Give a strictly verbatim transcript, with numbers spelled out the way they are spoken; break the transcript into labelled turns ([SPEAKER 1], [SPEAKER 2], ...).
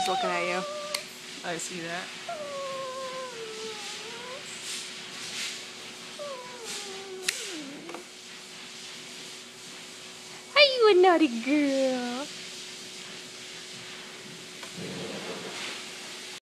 [SPEAKER 1] He's looking at you.
[SPEAKER 2] I see that.
[SPEAKER 1] Are you a naughty girl?